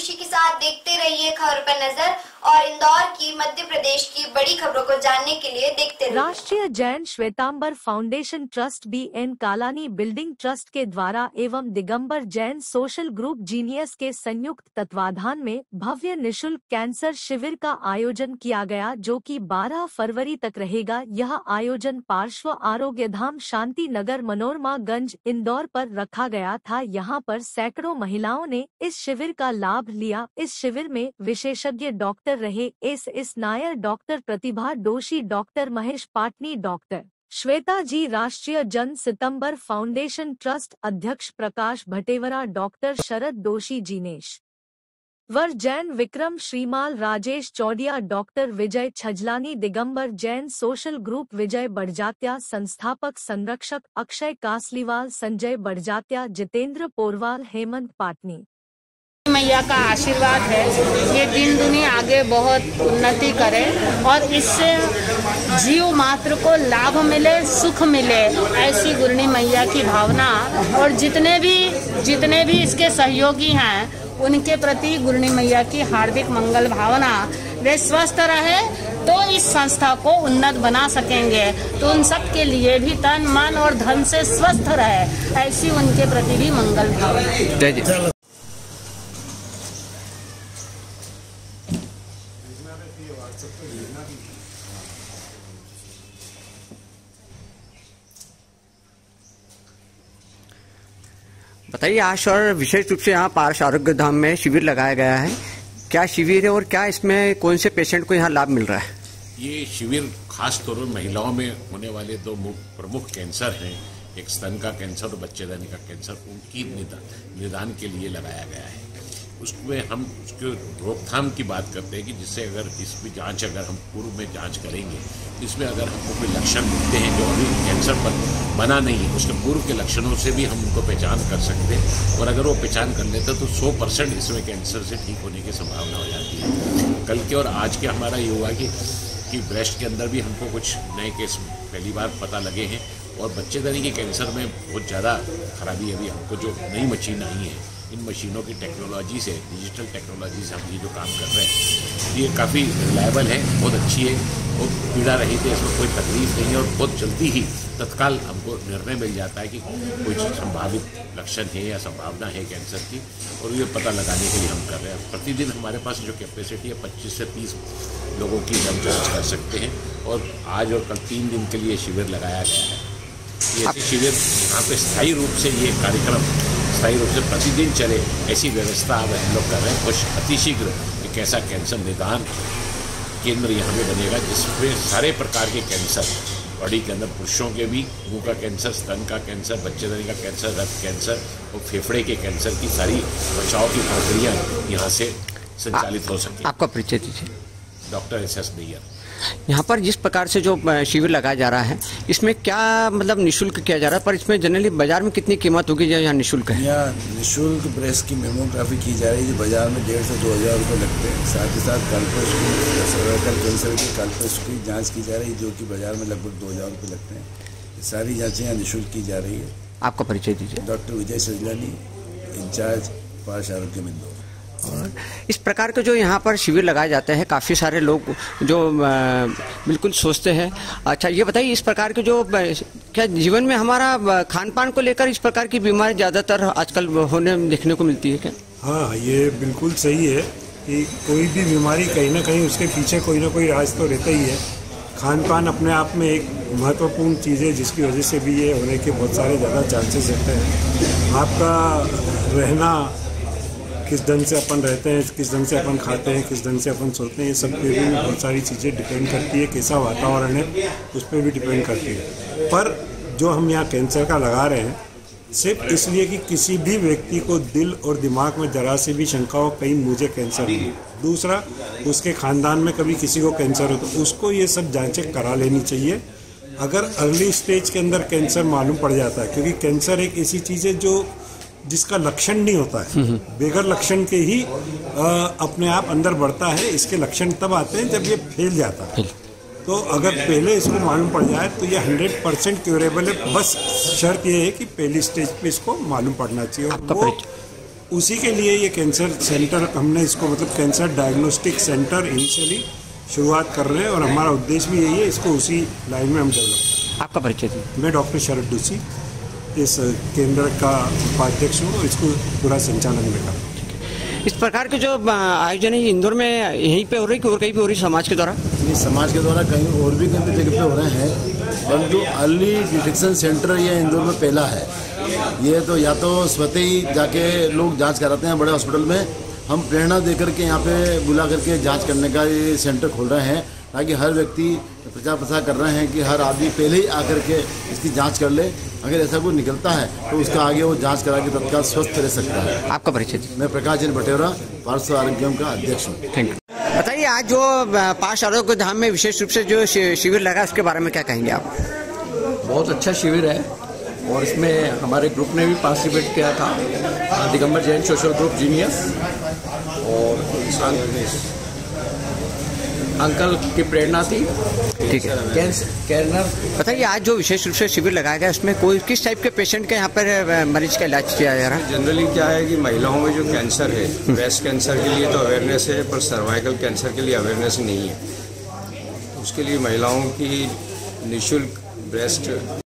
खुशी के साथ देखते रहिए खबर पर नजर और इंदौर की मध्य प्रदेश की बड़ी खबरों को जानने के लिए देखते रहिए। राष्ट्रीय Jain Shwetambar foundation trust BN Kalani building trust के द्वारा एवं Digambar Jain social group genius के संयुक्त तत्वाधान में भव्य निशुल्क कैंसर शिविर का आयोजन किया गया, जो कि 12 फरवरी तक रहेगा। यह आयोजन पार्श्व आरोग्य धाम शांति नगर मनोरमा गंज इंदौर पर रखा गया था। यहाँ पर सैकड़ों महिलाओं ने इस शिविर का लाभ लिया। इस शिविर में विशेषज्ञ डॉक्टर रहे S Nair, doctor Pratibha Doshi, doctor Mahesh Patni, doctor Shweta ji, राष्ट्रीय जन सितंबर फाउंडेशन ट्रस्ट अध्यक्ष प्रकाश Bhatewara, doctor Sharad Doshi, Jineshwar Jain, Vikram Shrimal, Rajesh Chordia, doctor Vijay Chhajlani, Digambar Jain social group Vijay Badjatya, संस्थापक संरक्षक अक्षय कासलीवाल, संजय बड़जात्या, जितेंद्र पोरवाल, हेमंत पाटनी। मैया का आशीर्वाद है, ये दिन दुनिया आगे बहुत उन्नति करे और इससे जीव मात्र को लाभ मिले, सुख मिले, ऐसी गुरनी मैया की भावना। और जितने भी इसके सहयोगी हैं उनके प्रति गुरनी मैया की हार्दिक मंगल भावना। वे स्वस्थ रहे तो इस संस्था को उन्नत बना सकेंगे, तो उन सब के लिए भी तन मन और धन से स्वस्थ रहे, ऐसी उनके प्रति भी मंगल भावना। बताइए, आज और विशेष रूप से यहाँ पार्श्व आरोग्य धाम में शिविर लगाया गया है। क्या शिविर है और क्या इसमें कौन से पेशेंट को यहाँ लाभ मिल रहा है? ये शिविर खास तौर पर महिलाओं में होने वाले दो प्रमुख कैंसर हैं, एक स्तन का कैंसर और बच्चेदानी का कैंसर, उनकी निदान के लिए लगाया गया है। उसमें हम उसके रोकथाम की बात करते हैं कि जिससे अगर इसकी जांच अगर हम पूर्व में जांच करेंगे, इसमें अगर हमको कोई लक्षण मिलते हैं जो अभी कैंसर पर बना नहीं है, उसके पूर्व के लक्षणों से भी हम उनको पहचान कर सकते हैं। और अगर वो पहचान कर लेते तो 100% इसमें कैंसर से ठीक होने की संभावना हो जाती है। कल के और आज के हमारा ये हुआ कि ब्रेस्ट के अंदर भी हमको कुछ नए केस पहली बार पता लगे हैं। और बच्चेदानी के कैंसर में बहुत ज़्यादा खराबी अभी हमको जो नई मशीन आई है, इन मशीनों की टेक्नोलॉजी से, डिजिटल टेक्नोलॉजी से हम ये जो काम कर रहे हैं, ये काफ़ी रिलायबल है, बहुत अच्छी है, बहुत पीड़ा रहित है, इसमें कोई तकलीफ नहीं है और बहुत जल्दी ही तत्काल हमको निर्णय मिल जाता है कि कोई संभावित लक्षण है या संभावना है कैंसर की, और ये पता लगाने के लिए हम कर रहे हैं। प्रतिदिन हमारे पास जो कैपेसिटी है 25 से 30 लोगों की हम जाँच कर सकते हैं। और आज और कल 3 दिन के लिए शिविर लगाया गया है। ये ऐसे शिविर यहाँ पे स्थायी रूप से ये कार्यक्रम स्थायी रूप से प्रतिदिन चले, ऐसी व्यवस्था अब हम लोग कर रहे हैं। कुछ अतिशीघ्र एक ऐसा कैंसर निदान केंद्र यहाँ पे बनेगा जिसमें सारे प्रकार के कैंसर, बॉडी के अंदर पुरुषों के भी, मुंह का कैंसर, स्तन का कैंसर, बच्चेदानी का कैंसर, रक्त कैंसर और फेफड़े के कैंसर की सारी बचाव की प्रक्रिया यहाँ से संचालित हो सके। आपका परिचय दीजिए। Doctor SS Nayyar. यहाँ पर जिस प्रकार से जो शिविर लगाया जा रहा है, इसमें क्या मतलब निःशुल्क किया जा रहा है, पर इसमें जनरली बाजार में कितनी कीमत होगी जो यहाँ निःशुल्क है? यहाँ निःशुल्क ब्रेस्ट की मेमोग्राफी की जा रही है, जो बाजार में 1,500 से 2,000 रुपये लगते हैं। साथ ही साथ कल्पोस्कोपी, सर्वाइकल कैंसर की कल्पोस्कोपी जाँच की जा रही है, जो कि बाजार में लगभग 2,000 रुपये लगते हैं। ये सारी जाँचें यहाँ निःशुल्क की जा रही है। आपका परिचय दीजिए। डॉक्टर विजय छजलानी, इंचार्ज पार्श्व आरोग्य इंदौर। और इस प्रकार के जो यहाँ पर शिविर लगाए जाते हैं, काफ़ी सारे लोग जो बिल्कुल सोचते हैं। अच्छा, ये बताइए, इस प्रकार के जो क्या जीवन में हमारा खान पान को लेकर इस प्रकार की बीमारी ज़्यादातर आजकल होने देखने को मिलती है क्या? हाँ, ये बिल्कुल सही है कि कोई भी बीमारी कहीं ना कहीं उसके पीछे कोई ना कोई राज तो रहता ही है। खान पान अपने आप में एक महत्वपूर्ण चीज़ है, जिसकी वजह से भी ये होने के बहुत सारे ज़्यादा चांसेस रहते हैं। आपका रहना, किस ढंग से अपन रहते हैं, किस ढंग से अपन खाते हैं, किस ढंग से अपन सोते हैं, ये सब पे भी बहुत सारी चीज़ें डिपेंड करती है। कैसा वातावरण है उस पर भी डिपेंड करती है। पर जो हम यहाँ कैंसर का लगा रहे हैं, सिर्फ इसलिए कि किसी भी व्यक्ति को दिल और दिमाग में जरा से भी शंका हो कहीं मुझे कैंसर हो, दूसरा उसके खानदान में कभी किसी को कैंसर हो, तो उसको ये सब जांचें करा लेनी चाहिए। अगर अर्ली स्टेज के अंदर कैंसर मालूम पड़ जाता है, क्योंकि कैंसर एक ऐसी चीज़ है जो जिसका लक्षण नहीं होता है, बेगर लक्षण के ही अपने आप अंदर बढ़ता है। इसके लक्षण तब आते हैं जब ये फैल जाता है। तो अगर पहले इसको मालूम पड़ जाए तो ये 100% क्यूरेबल है। बस शर्त ये है कि पहली स्टेज पे इसको मालूम पड़ना चाहिए। उसी के लिए ये कैंसर सेंटर हमने इसको मतलब कैंसर डायग्नोस्टिक सेंटर इनिशियली शुरुआत कर रहे हैं और हमारा उद्देश्य भी यही है, इसको उसी लाइन में हम डेवलप। आपका परिचय दीजिए। मैं डॉक्टर शरद डूसी इस केंद्र का उपाध्यक्ष हूँ, इसको पूरा संचालन में कर। इस प्रकार के जो आयोजन है इंदौर में यहीं पे हो रही है और कहीं पे हो रही समाज के द्वारा? नहीं, समाज के द्वारा कहीं और भी कहीं जगह पे हो रहे हैं, परंतु अर्ली डिटेक्शन सेंटर ये इंदौर में पहला है। ये तो या तो स्वतः ही जाके लोग जांच कराते हैं बड़े हॉस्पिटल में, हम प्रेरणा देकर के यहाँ पे बुला करके जांच करने का ये सेंटर खोल रहे हैं, ताकि हर व्यक्ति प्रचार प्रसार कर रहे हैं कि हर आदमी पहले ही आकर के इसकी जांच कर ले। अगर ऐसा कोई निकलता है तो उसका आगे वो जांच करा के तत्काल स्वस्थ रह सकता है। आपका परिचय दीजिए। मैं प्रकाश जैन बटेरा, पार्श्व आरोग्यम का अध्यक्ष हूँ। Thank you. बताइए, आज जो पार्श्व आरोग्य धाम में विशेष रूप से जो शिविर लगा, उसके बारे में क्या कहेंगे आप? बहुत अच्छा शिविर है और इसमें हमारे ग्रुप ने भी पार्टिसिपेट किया था, Digambar Jain social group genius, और अंकल की प्रेरणा थी। ठीक है। कैनर। बताइए, आज जो विशेष रूप से शिविर लगाया गया उसमें कोई किस टाइप के पेशेंट का यहाँ पर मरीज का इलाज किया जा रहा है? जनरली क्या है कि महिलाओं में जो कैंसर है, ब्रेस्ट कैंसर के लिए तो अवेयरनेस है, पर सर्वाइकल कैंसर के लिए अवेयरनेस नहीं है। उसके लिए महिलाओं की निःशुल्क ब्रेस्ट